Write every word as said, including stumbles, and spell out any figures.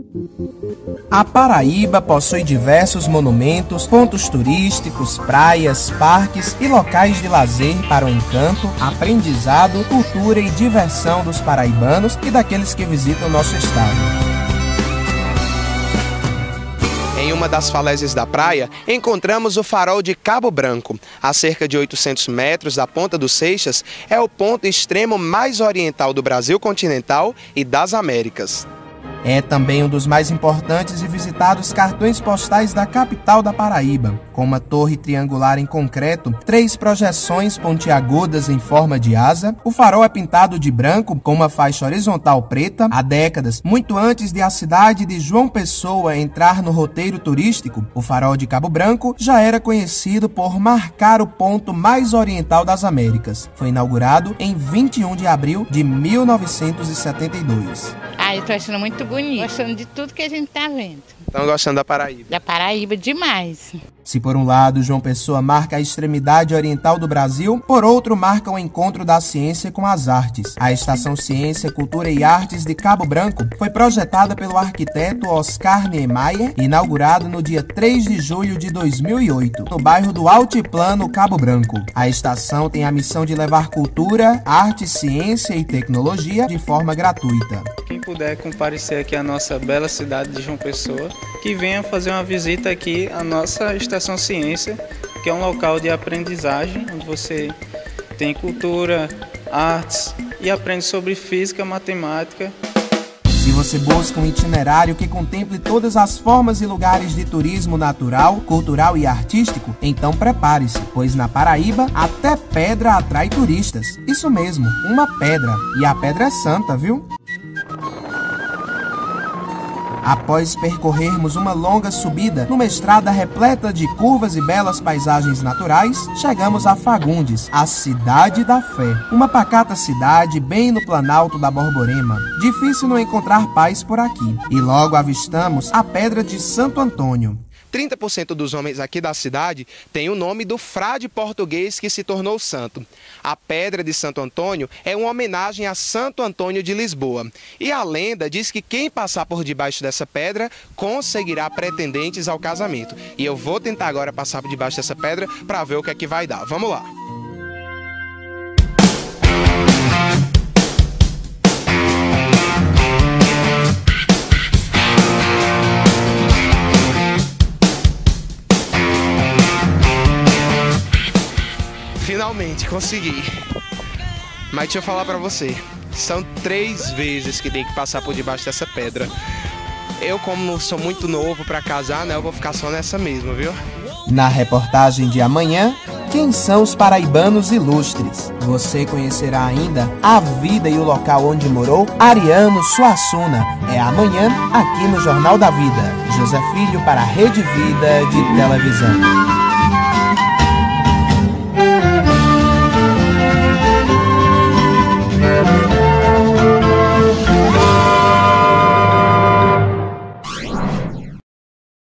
A Paraíba possui diversos monumentos, pontos turísticos, praias, parques e locais de lazer para o encanto, aprendizado, cultura e diversão dos paraibanos e daqueles que visitam nosso estado. Em uma das falésias da praia, encontramos o farol de Cabo Branco. A cerca de oitocentos metros da Ponta dos Seixas, é o ponto extremo mais oriental do Brasil continental e das Américas. É também um dos mais importantes e visitados cartões postais da capital da Paraíba, com uma torre triangular em concreto, três projeções pontiagudas em forma de asa. O farol é pintado de branco com uma faixa horizontal preta. Há décadas, muito antes de a cidade de João Pessoa entrar no roteiro turístico, o farol de Cabo Branco já era conhecido por marcar o ponto mais oriental das Américas. Foi inaugurado em vinte e um de abril de mil novecentos e setenta e dois. Ah, eu tô achando muito bonito, gostando de tudo que a gente tá vendo. Estão gostando da Paraíba? Da Paraíba demais. Se por um lado João Pessoa marca a extremidade oriental do Brasil, por outro marca o encontro da ciência com as artes. A Estação Ciência, Cultura e Artes de Cabo Branco foi projetada pelo arquiteto Oscar Niemeyer e inaugurado no dia três de julho de dois mil e oito, no bairro do Altiplano, Cabo Branco. A estação tem a missão de levar cultura, arte, ciência e tecnologia de forma gratuita. Quem puder comparecer aqui à nossa bela cidade de João Pessoa, que venha fazer uma visita aqui à nossa Estação Ciência, que é um local de aprendizagem, onde você tem cultura, artes e aprende sobre física, matemática. Se você busca um itinerário que contemple todas as formas e lugares de turismo natural, cultural e artístico, então prepare-se, pois na Paraíba até pedra atrai turistas. Isso mesmo, uma pedra. E a pedra é santa, viu? Após percorrermos uma longa subida numa estrada repleta de curvas e belas paisagens naturais, chegamos a Fagundes, a Cidade da Fé. Uma pacata cidade bem no Planalto da Borborema. Difícil não encontrar paz por aqui. E logo avistamos a Pedra de Santo Antônio. trinta por cento dos homens aqui da cidade têm o nome do frade português que se tornou santo. A Pedra de Santo Antônio é uma homenagem a Santo Antônio de Lisboa. E a lenda diz que quem passar por debaixo dessa pedra conseguirá pretendentes ao casamento. E eu vou tentar agora passar por debaixo dessa pedra para ver o que é que vai dar. Vamos lá! Finalmente, consegui. Mas deixa eu falar pra você, são três vezes que tem que passar por debaixo dessa pedra. Eu, como sou muito novo pra casar, né, eu vou ficar só nessa mesmo, viu? Na reportagem de amanhã, quem são os paraibanos ilustres? Você conhecerá ainda a vida e o local onde morou Ariano Suassuna. É amanhã, aqui no Jornal da Vida. José Filho para a Rede Vida de Televisão.